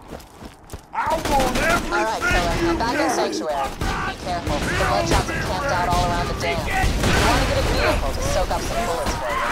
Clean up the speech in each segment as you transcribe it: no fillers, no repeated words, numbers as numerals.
I want everything. Alright, killer. I'm back in Sanctuary. Be careful. The bloodshots have camped out all around the dam. You want to get a vehicle to soak up some bullets for you.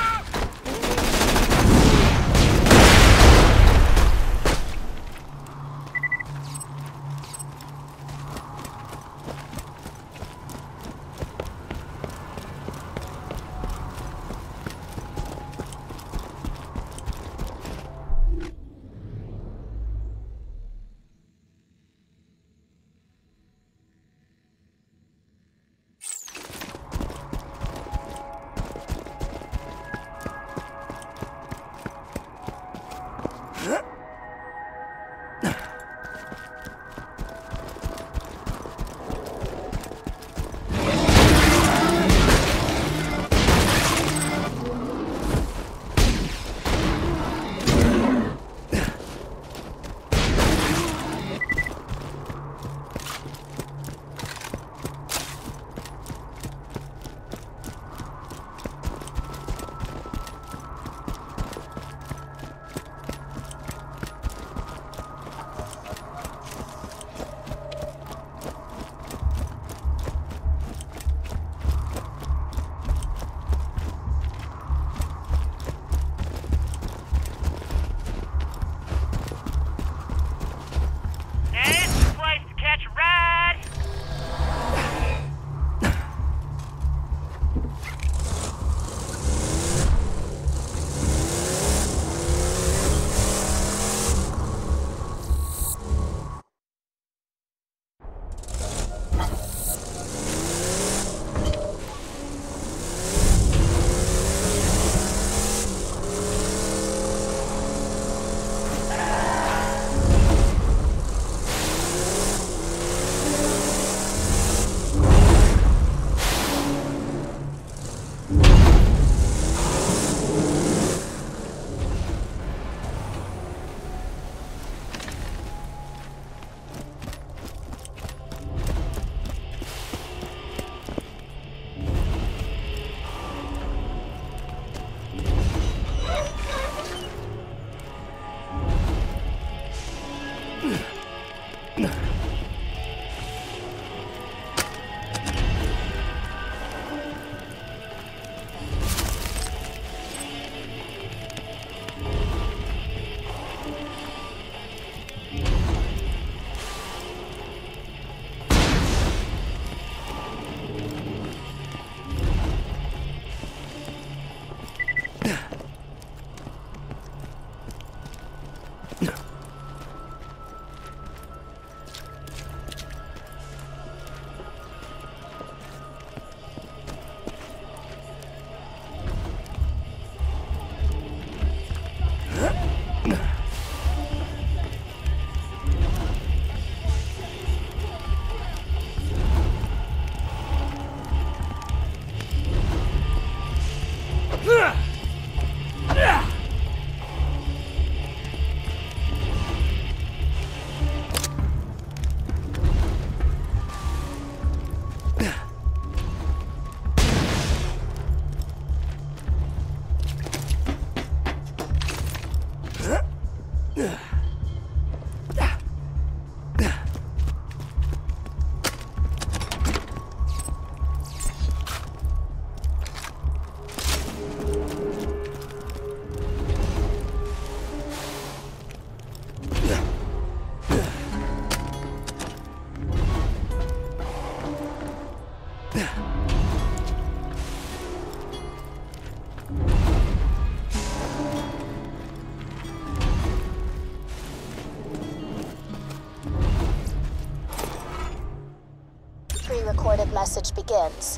Pre-recorded message begins.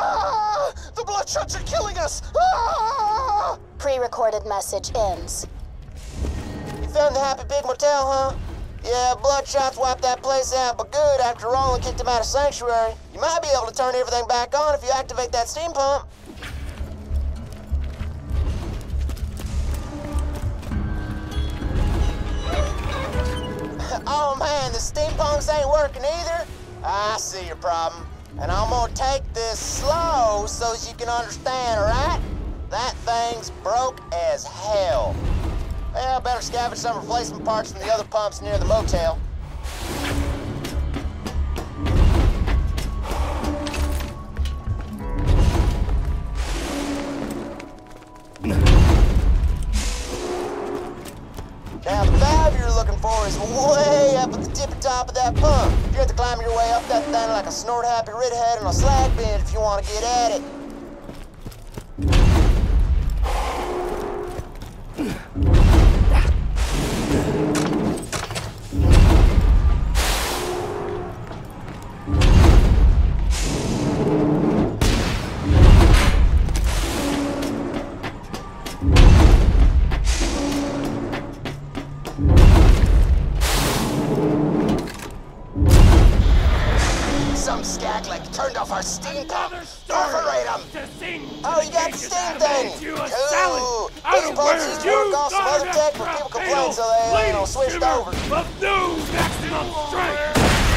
Ah! The bloodshots are killing us! Ah! Pre-recorded message ends. You found the Happy Big Motel, huh? Yeah, bloodshots wiped that place out, but good after Roland kicked him out of Sanctuary. You might be able to turn everything back on if you activate that steam pump. Oh man, the steam pumps ain't working either? I see your problem. And I'm gonna take this slow so you can understand, alright? That thing's broke as hell. Yeah, better scavenge some replacement parts from the other pumps near the motel. Now, the valve you're looking for is way up at the tippy top of that pump. You have to climb your way up that thing like a snort-happy redhead on a slag bin if you want to get at it. Some skag-like turned off our steam pump. Perforate them! Oh, you got the steam thing! Cool! These pumps used to work off some other tech, but people complained, so they, switched over. Of new maximum strength!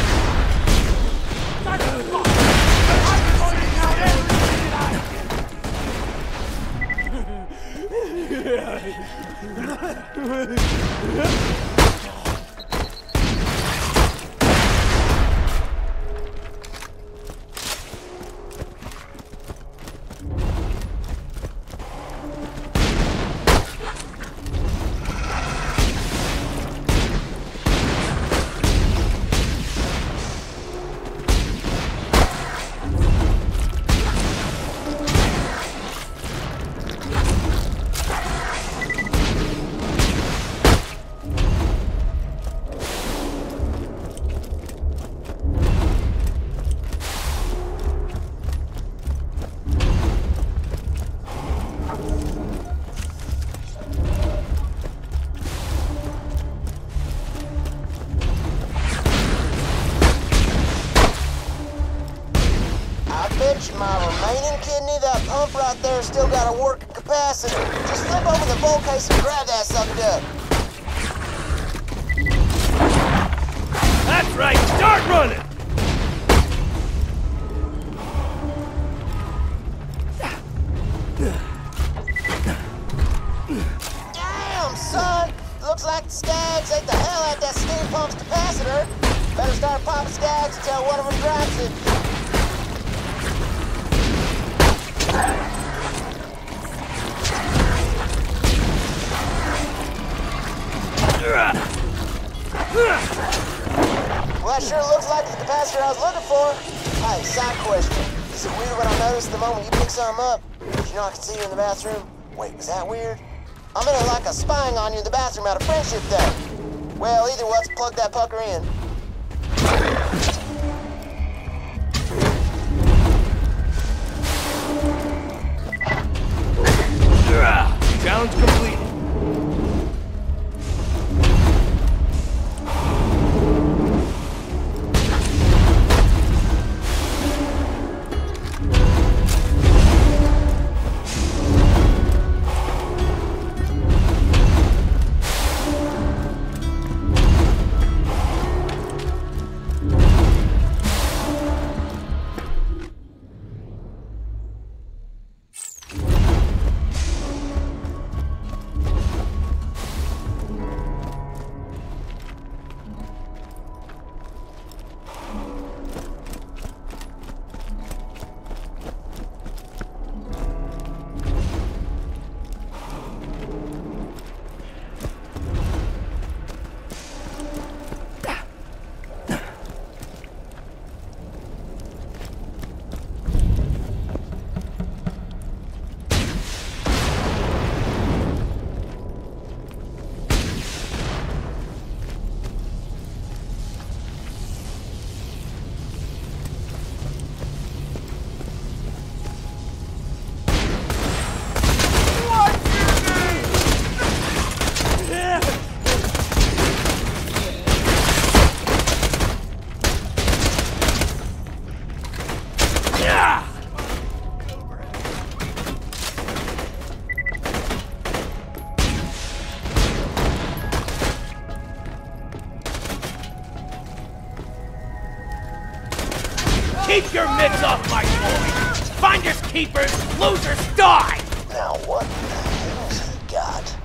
My remaining kidney, that pump right there, still got a working capacity. Just flip over the bolt case and grab that sucker up. That's right, start running! Damn, son! Looks like the skags ate the hell out of that steam pump's capacitor. Better start popping skags until one of them drops it. Well, that sure looks like the capacitor I was looking for. Hey, side question. Is it weird when I notice the moment you pick something up? Did you know I could see you in the bathroom? Wait, was that weird? I'm in it like a spying on you in the bathroom out of friendship thing. Well, either way, let's plug that pucker in. Challenge complete. Keep your mitts off my boy! Finders keepers, losers die! Now what the hell's he got?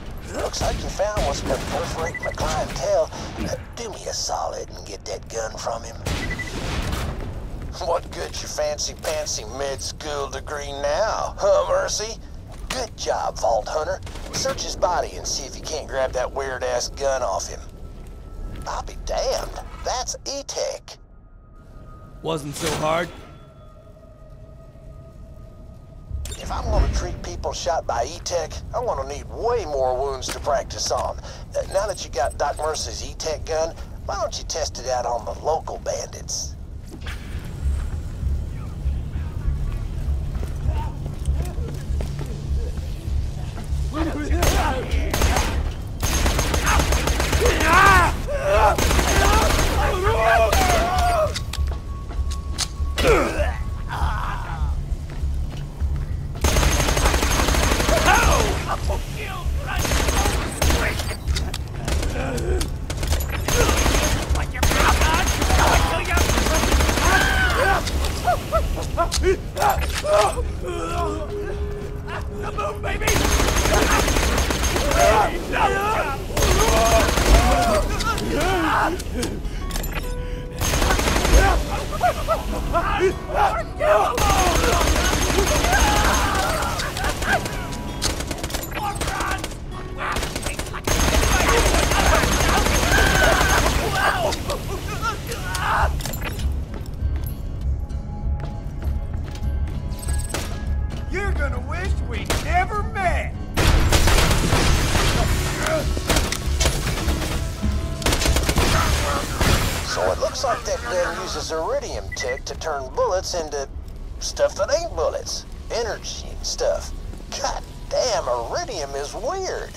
Looks like you found what's been perforating my clientele. Do me a solid and get that gun from him. What good's your fancy-pantsy med-school degree now, huh, Mercy? Good job, Vault Hunter. Search his body and see if you can't grab that weird-ass gun off him. I'll be damned. That's E-Tech. Wasn't so hard. If I'm gonna treat people shot by E-Tech, I'm gonna need way more wounds to practice on. Now that you got Doc Mercy's E-Tech gun, why don't you test it out on the local bandits? Come on, baby! You're gonna wish we never met! So it looks like that gun uses iridium tech to turn bullets into stuff that ain't bullets. Energy and stuff. God damn, iridium is weird.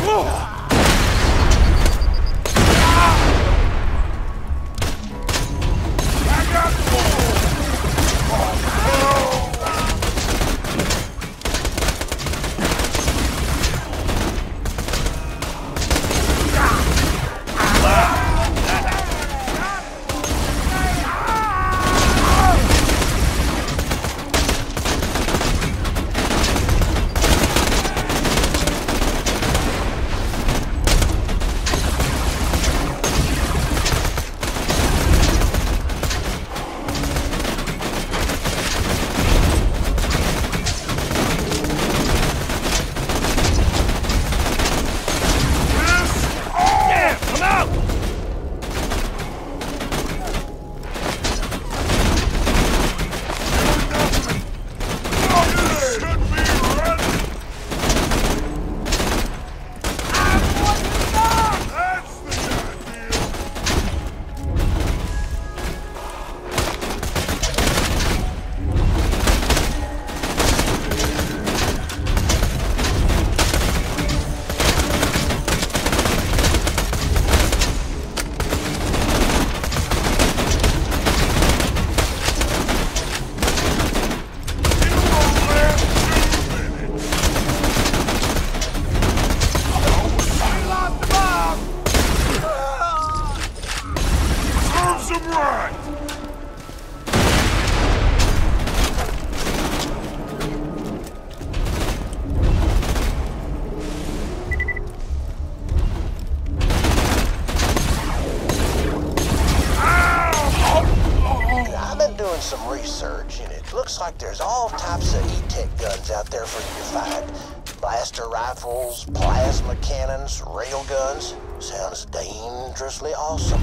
Some research, and it looks like there's all types of E-Tech guns out there for you to find. Blaster rifles, plasma cannons, rail guns. Sounds dangerously awesome.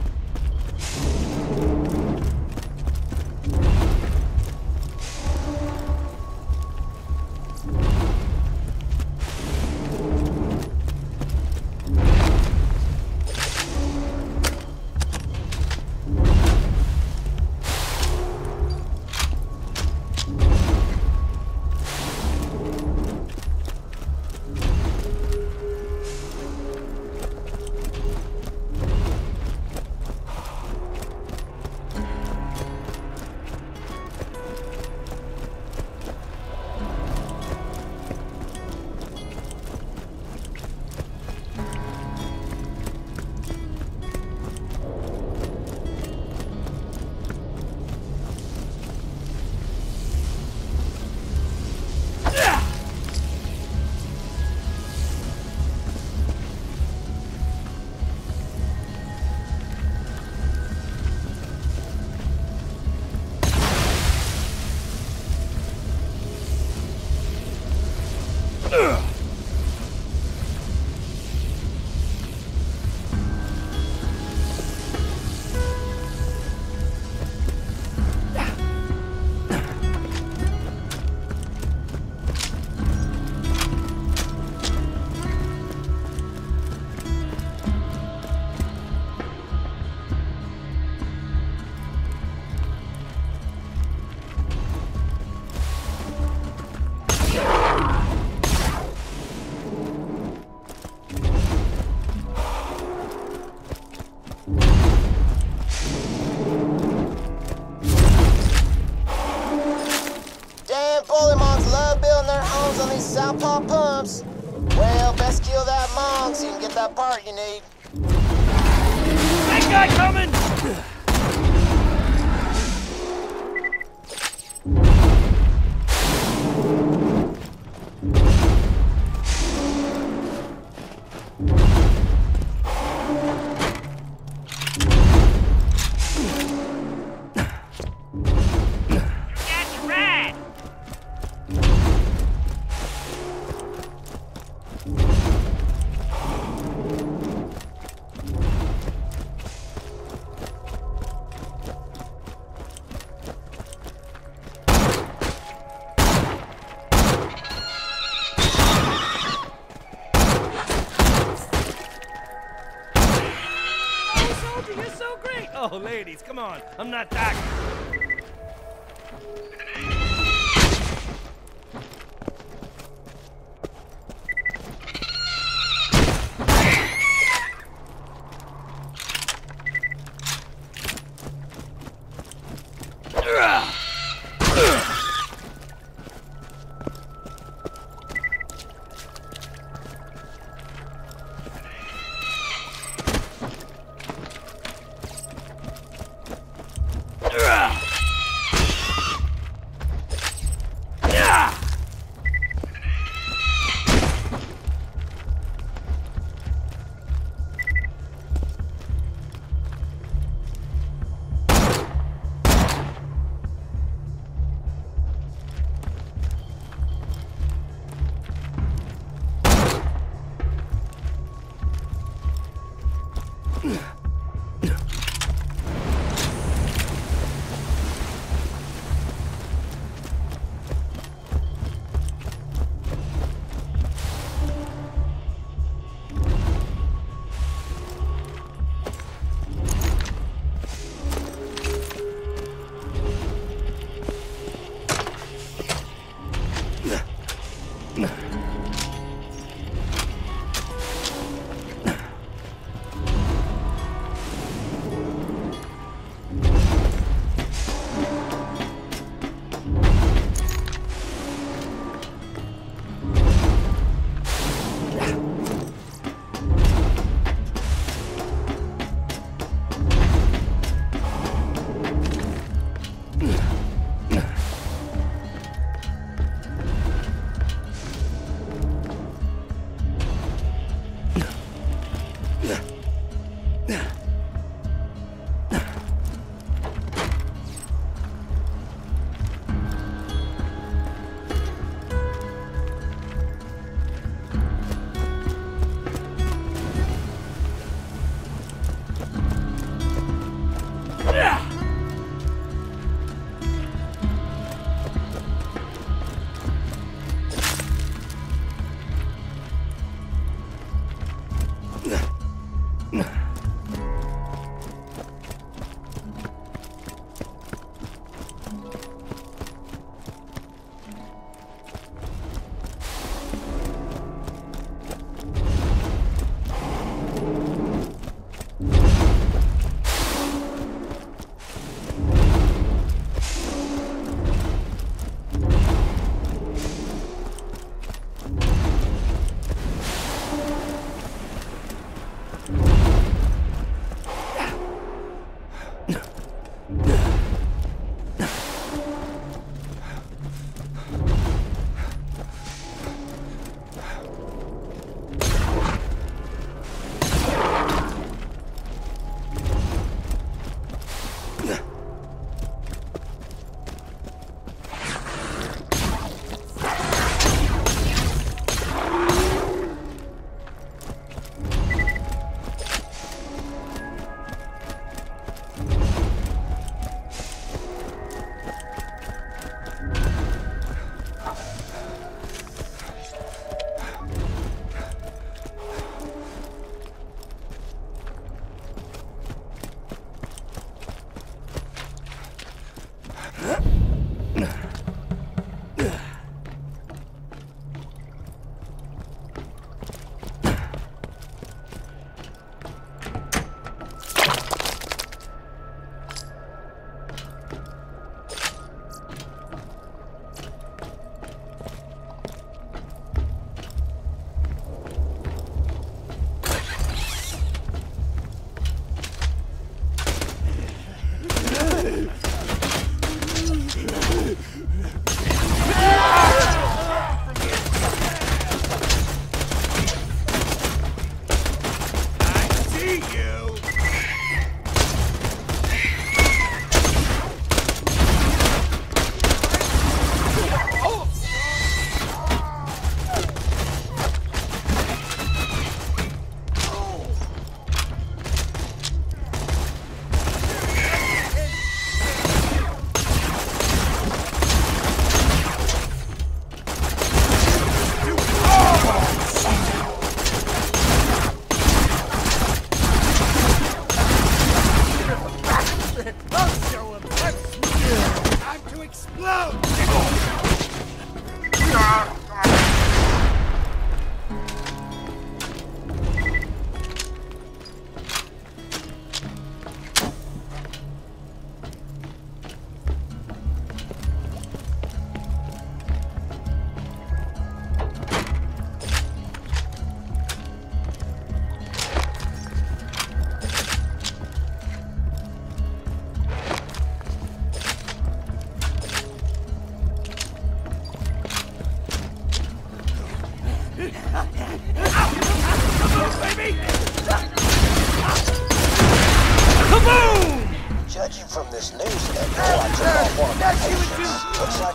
Southpaw pumps. Well, best kill that monk so you can get that part you need. Big guy coming! You're so great! Oh, ladies, come on. I'm not that.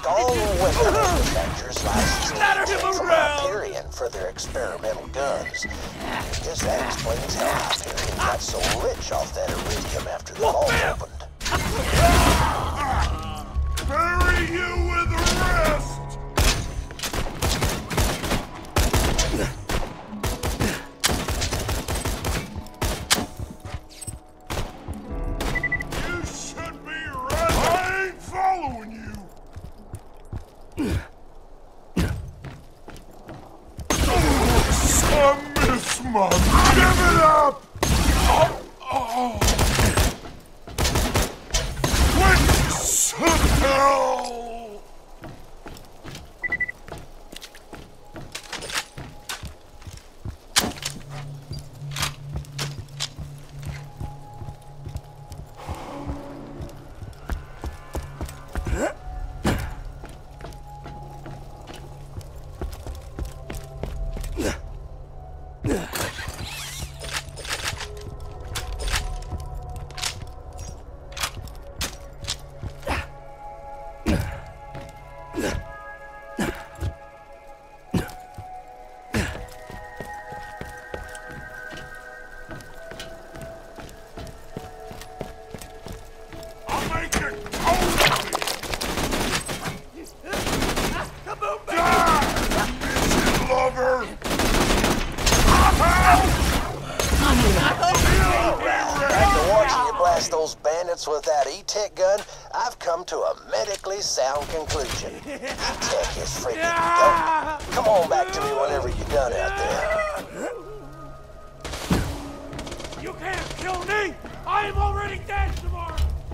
all weapon manufacturers licensed him from around. Hyperion for their experimental guns. I guess that explains how Hyperion got so rich off that iridium after the vault opened. Bury you with the rest! You should be ready! I ain't following you! I miss my... Give it up! What the hell? Those bandits with that E-Tech gun, I've come to a medically sound conclusion. E-Tech is freaking dope. Come on back to me whenever you're done out there. You can't kill me! I am already dead tomorrow!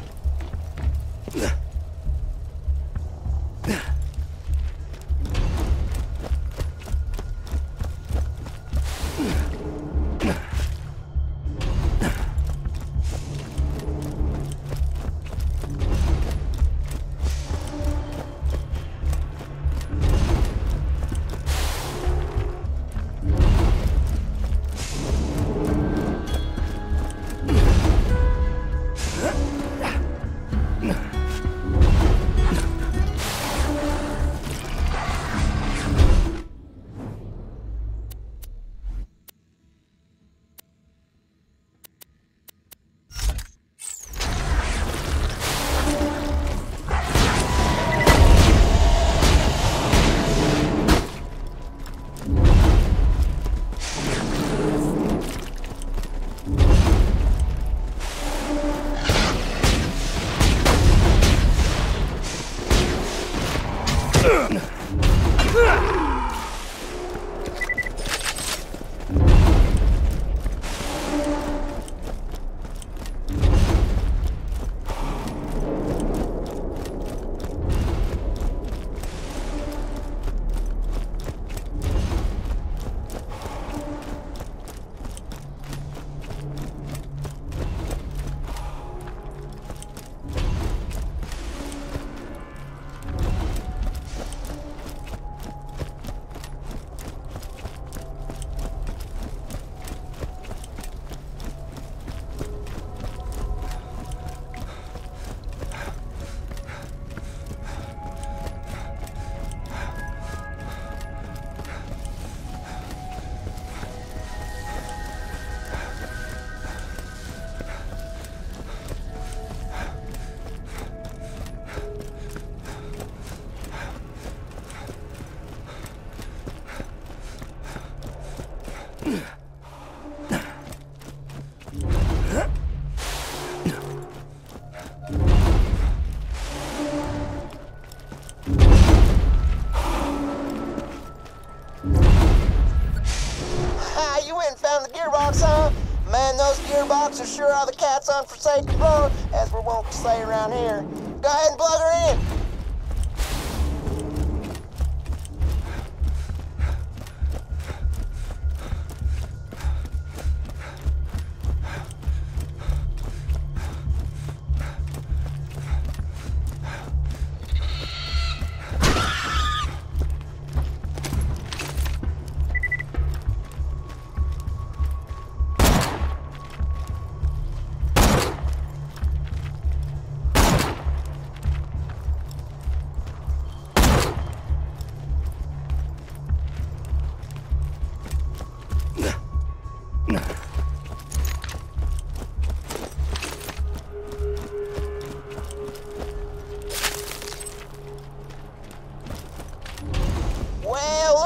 Man, those gearboxes sure are the cat's unforsaken road, as we're wont to say around here. Go ahead and plug her in.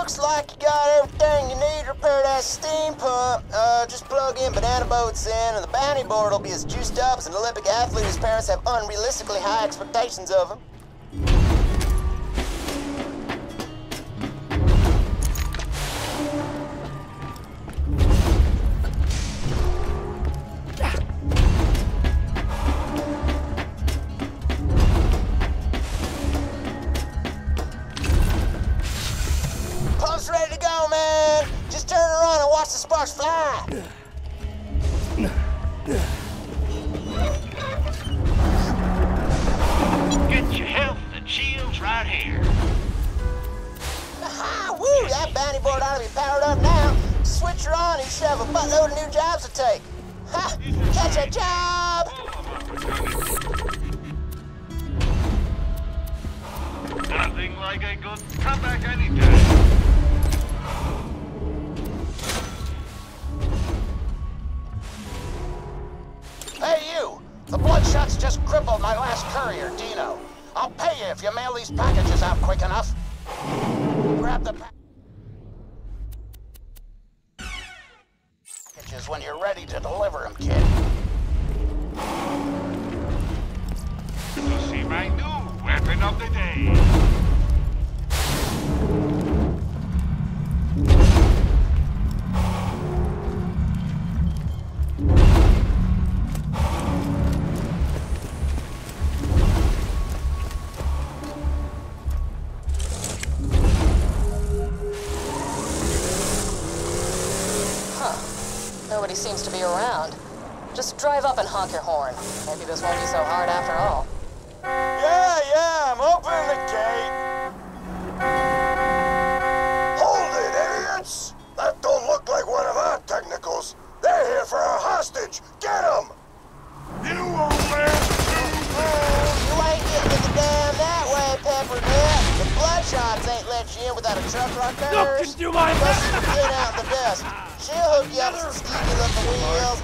Looks like you got everything you need to repair that steam pump. Just plug in banana boats in, and the bounty board will be as juiced up as an Olympic athlete whose parents have unrealistically high expectations of him. Pump's ready to go, man. Just turn around and watch the sparks fly. Get your health and shields right here. Aha, woo, that bounty board ought to be powered up now. Switch her on and you should have a buttload of new jobs to take. Ha, catch a job. Nothing like a good comeback anytime. Hey, you! The Bloodshot's just crippled my last courier, Dino. I'll pay you if you mail these packages out quick enough. Grab the packages when you're ready to deliver them, kid. You see my new weapon of the day. Nobody seems to be around. Just drive up and honk your horn. Maybe this won't be so hard after all. Yeah, I'm opening the gate. Hold it, idiots! That don't look like one of our technicals. They're here for a hostage. Get them! You won't last You ain't getting in the dam that way, Peppermint. The Bloodshots ain't let you in without a truck like Look hers. into my Plus, you can get out in the dust. She'll hook you up with some sneaky-looking wheels.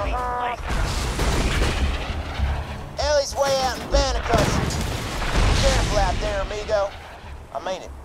Ellie's way out in Banner Country. Be careful out there, amigo. I mean it.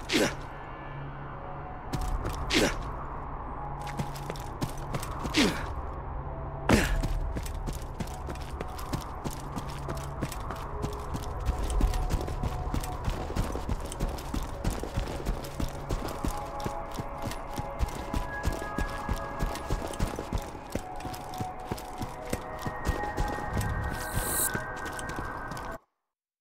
Yeah.